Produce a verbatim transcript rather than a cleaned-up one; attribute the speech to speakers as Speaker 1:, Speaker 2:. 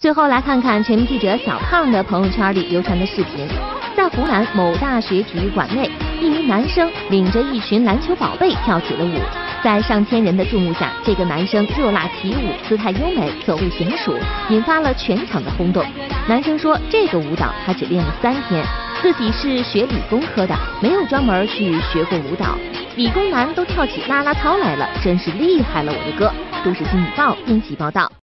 Speaker 1: 最后来看看全民记者小胖的朋友圈里流传的视频，在湖南某大学体育馆内，一名男生领着一群篮球宝贝跳起了舞。在上千人的注目下，这个男生热辣起舞，姿态优美，走路娴熟，引发了全场的轰动。男生说，这个舞蹈他只练了三天，自己是学理工科的，没有专门去学过舞蹈。理工男都跳起啦啦操来了，真是厉害了，我的哥！都市新闻报编辑报道。